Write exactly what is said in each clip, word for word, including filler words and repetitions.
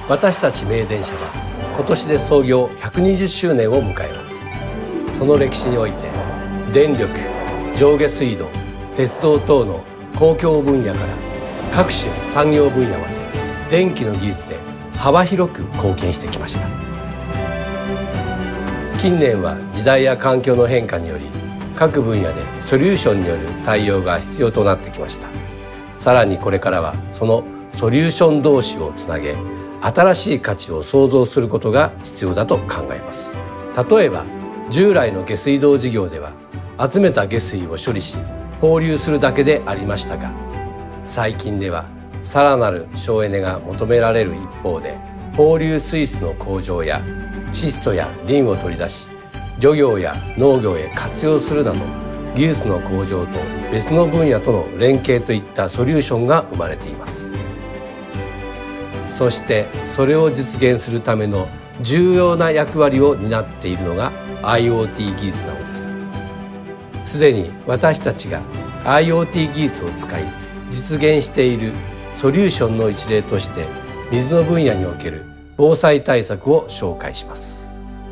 私たち名電車は今年で創業ひゃくにじゅっしゅうねんを迎えます。その歴史において電力、上下水道、鉄道等の公共分野から各種産業分野まで電気の技術で幅広く貢献してきました。近年は時代や環境の変化により各分野でソリューションによる対応が必要となってきました。さらにこれからはそのソリューション同士をつなげ新しい価値を創造することが必要だと考えます。例えば従来の下水道事業では集めた下水を処理し放流するだけでありましたが、最近ではさらなる省エネが求められる一方で放流水質の向上や窒素やリンを取り出し漁業や農業へ活用するなど技術の向上と別の分野との連携といったソリューションが生まれています。そしてそれを実現するための重要な役割を担っているのが アイオーティー 技術なのです。すでに私たちが アイオーティー 技術を使い実現しているソリューションの一例として水の分野における防災対策を紹介します。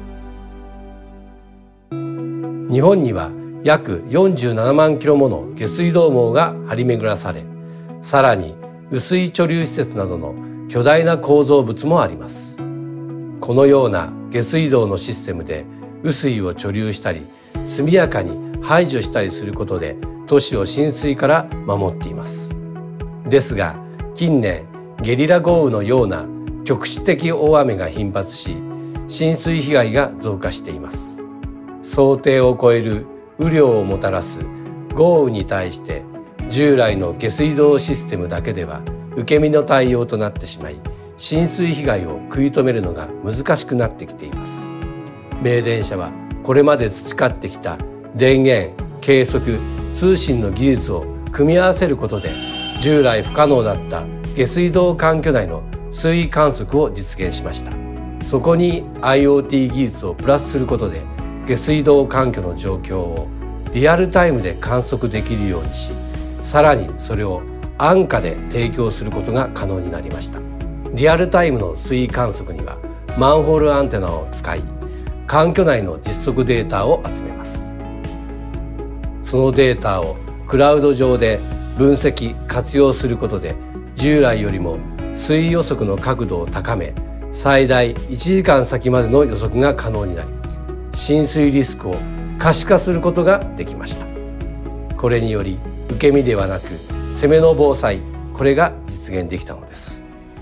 日本には約よんじゅうななまんキロもの下水道網が張り巡らされ、さらに雨水貯留施設などの巨大な構造物もあります。このような下水道のシステムで雨水を貯留したり速やかに排除したりすることで都市を浸水から守っています。ですが近年ゲリラ豪雨のような局地的大雨が頻発し浸水被害が増加しています。想定を超える雨量をもたらす豪雨に対して従来の下水道システムだけでは受け身の対応となってしまい浸水被害を食い止めるのが難しくなってきています。名電車はこれまで培ってきた電源、計測、通信の技術を組み合わせることで従来不可能だった下水道環境内の水位観測を実現しました。そこに アイオーティー 技術をプラスすることで下水道環境の状況をリアルタイムで観測できるようにし、さらにそれを安価で提供することが可能になりました。リアルタイムの水位観測にはマンホールアンテナを使い環境内の実測データを集めます。そのデータをクラウド上で分析活用することで従来よりも水位予測の角度を高め最大いちじかん先までの予測が可能になり浸水リスクを可視化することができました。これにより受け身ではなく攻めの防災、これが実現できたのです。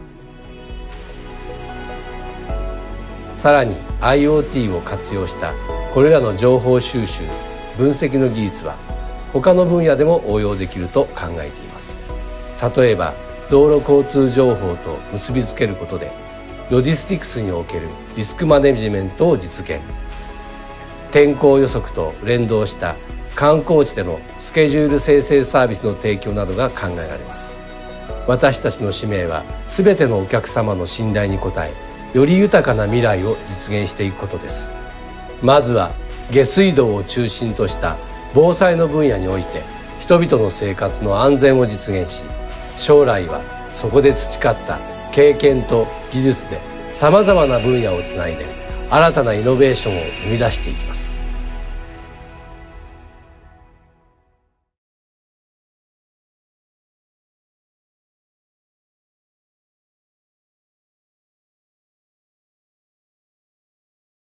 さらに アイオーティー を活用したこれらの情報収集・分析の技術は他の分野でも応用できると考えています。例えば道路交通情報と結びつけることでロジスティクスにおけるリスクマネジメントを実現、天候予測と連動した観光地でのスケジュール生成サービスの提供などが考えられます。私たちの使命は全てのお客様の信頼に応えより豊かな未来を実現していくことです。まずは下水道を中心とした防災の分野において人々の生活の安全を実現し、将来はそこで培った経験と技術でさまざまな分野をつないで新たなイノベーションを生み出していきます。